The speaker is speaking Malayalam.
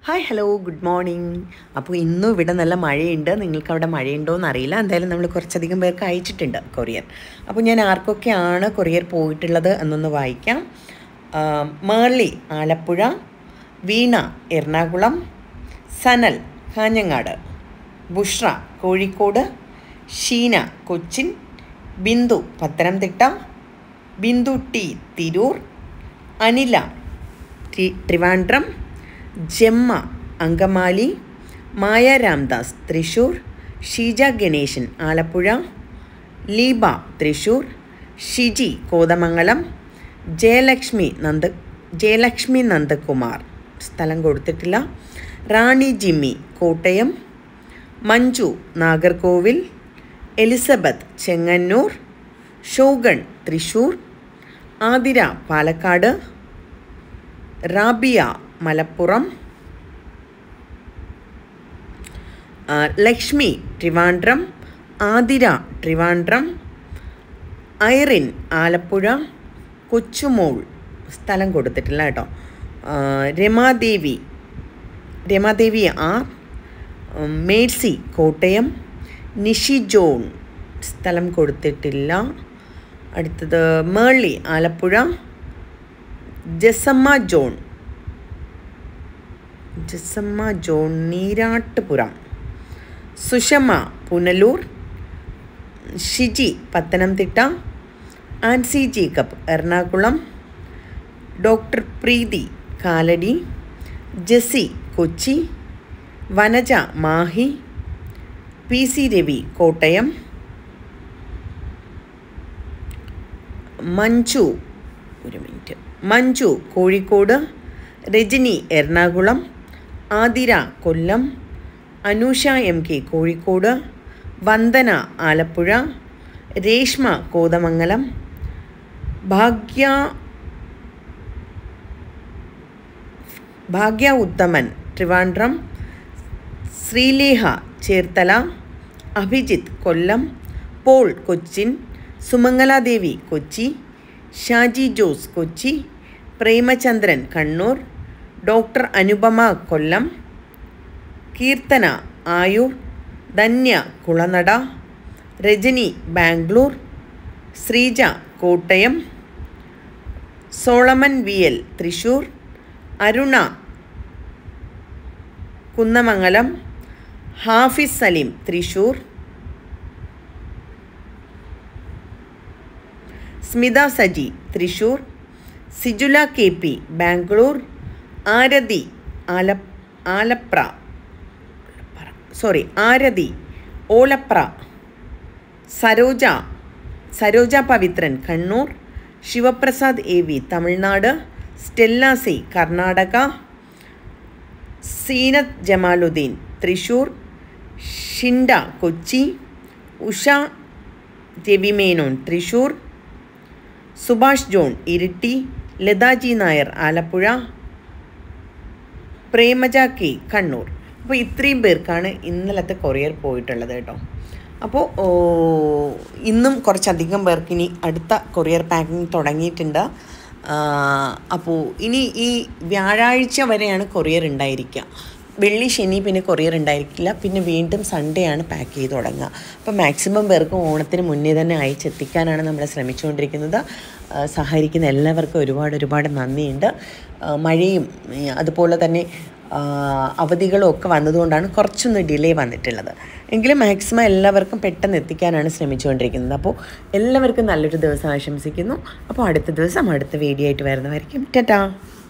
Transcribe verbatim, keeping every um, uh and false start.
Hi hello good morning. അപ്പോൾ ഇന്നും ഇവിടെ നല്ല മഴയുണ്ട്. നിങ്ങൾക്ക് അവിടെ മഴയുണ്ടോ എന്നറിയില്ല. എന്തായാലും നമ്മൾ കുറച്ചധികം പേർക്ക് അയച്ചിട്ടുണ്ട് കൊറിയർ. അപ്പോൾ ഞാൻ ആർക്കൊക്കെയാണ് കൊറിയർ പോയിട്ടുള്ളത് എന്നൊന്ന് വായിക്കാം. മേർലി ആലപ്പുഴ, വീണ എറണാകുളം, സനൽ കാഞ്ഞങ്ങാട്, ബുഷ്ര കോഴിക്കോട്, ഷീന കൊച്ചിൻ, ബിന്ദു പത്തനംതിട്ട, ബിന്ദു ടി തിരൂർ, അനില ട്രിവാൻഡ്രം, ജെമ്മ അങ്കമാലി, മായ രാംദാസ് തൃശ്ശൂർ, ഷീജ ഗണേശൻ ആലപ്പുഴ, ലീബ തൃശ്ശൂർ, ഷിജി കോതമംഗലം, ജയലക്ഷ്മി നന്ദ ജയലക്ഷ്മി നന്ദകുമാർ സ്ഥലം കൊടുത്തിട്ടില്ല, റാണി ജിമ്മി കോട്ടയം, മഞ്ജു നാഗർകോവിൽ, എലിസബത്ത് ചെങ്ങന്നൂർ, ഷോഗൺ തൃശ്ശൂർ, ആതിര പാലക്കാട്, റാബിയ മലപ്പുറം, ലക്ഷ്മി ട്രിവാൻഡ്രം, ആതിര ട്രിവാൻഡ്രം, ഐറിൻ ആലപ്പുഴ, കൊച്ചുമോൾ സ്ഥലം കൊടുത്തിട്ടില്ല കേട്ടോ, Ramadevi Ramadevi R, Mercy Kottayam, Nishi John സ്ഥലം കൊടുത്തിട്ടില്ല. അടുത്തത് Merly Alappuzha, Jessamma John Jessamma John Neerattupuram, Sushama Punalur, Shiji Pathanamthitta, Ancy Jacob Ernakulam, doctor Preethi Kalady, Jessy Kochi, Vanaja Mahe, P C Ravi Kottayam, Manju ഒരു minute Manju Kozhikode, Rajani Ernakulam, Athira Kollam, Anusha M K Kozhikode, Vandana Alappuzha, Reshma Kothamangalam, Bhagya Bhagya Uthaman Trivandrum, Sreelekha Cherthala, Abhijith Kollam, Paul Cochin, Sumangaladevi Kochi, Shaji Jose Kochi, Premachandran Kannur, doctor Anupama Kollam, Keerthana Ayur, Dhanya Kulanada, Rajani Bangalore, Sreeja Kottayam, Solomon V L Thrissur, Aruna Kunnamangalam, Hafis Saleem Thrissur, Smitha Saji Thrissur, Sijula K P Bangalore, Aarathi ആല Alapra sorry Aarathi Olapra, Saroja Saroja Pavithran Kannur, Sivaprasad A V Tamil Nadu, Stella C Karnataka, Seenath Jamaludeen Thrissur, Shinda Kochi, Usha Ravi Menon Thrissur, Subhash John Iritty, Lathaji Nair Alappuzha, Premaja K Kannur. അപ്പോൾ ഇത്രയും പേർക്കാണ് ഇന്നലത്തെ കൊറിയർ പോയിട്ടുള്ളത് കേട്ടോ. അപ്പോൾ ഇന്നും കുറച്ചധികം പേർക്ക് ഇനി അടുത്ത കൊറിയർ പാക്കിംഗ് തുടങ്ങിയിട്ടുണ്ട്. അപ്പോൾ ഇനി ഈ വ്യാഴാഴ്ച വരെയാണ് കൊറിയർ ഉണ്ടായിരിക്കുക. വെള്ളി ശനി പിന്നെ കൊറിയർ ഉണ്ടായിരിക്കില്ല. പിന്നെ വീണ്ടും സൺഡേ ആണ് പാക്ക് ചെയ്ത് തുടങ്ങുക. അപ്പോൾ മാക്സിമം പേർക്ക് ഓണത്തിന് മുന്നേ തന്നെ അയച്ചെത്തിക്കാനാണ് നമ്മൾ ശ്രമിച്ചുകൊണ്ടിരിക്കുന്നത്. സഹകരിക്കുന്ന എല്ലാവർക്കും ഒരുപാട് ഒരുപാട് നന്ദിയുണ്ട്. മഴയും അതുപോലെ തന്നെ അവധികളും ഒക്കെ വന്നതുകൊണ്ടാണ് കുറച്ചൊന്ന് ഡിലേ വന്നിട്ടുള്ളത്. എങ്കിലും മാക്സിമം എല്ലാവർക്കും പെട്ടെന്ന് എത്തിക്കാനാണ് ശ്രമിച്ചുകൊണ്ടിരിക്കുന്നത്. അപ്പോൾ എല്ലാവർക്കും നല്ലൊരു ദിവസം ആശംസിക്കുന്നു. അപ്പോൾ അടുത്ത ദിവസം അടുത്ത വീഡിയോ ആയിട്ട് വരുന്നതായിരിക്കും. ടാറ്റാ.